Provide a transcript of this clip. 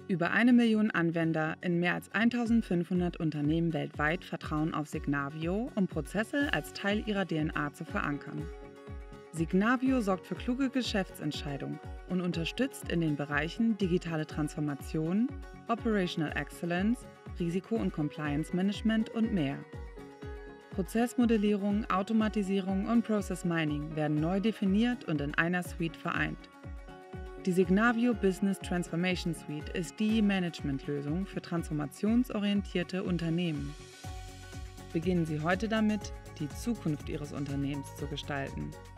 Über 1 Million Anwender in mehr als 1500 Unternehmen weltweit vertrauen auf Signavio, um Prozesse als Teil ihrer DNA zu verankern. Signavio sorgt für kluge Geschäftsentscheidungen und unterstützt in den Bereichen digitale Transformation, Operational Excellence, Risiko- und Compliance Management und mehr. Prozessmodellierung, Automatisierung und Process Mining werden neu definiert und in einer Suite vereint. Die Signavio Business Transformation Suite ist die Managementlösung für transformationsorientierte Unternehmen. Beginnen Sie heute damit, die Zukunft Ihres Unternehmens zu gestalten.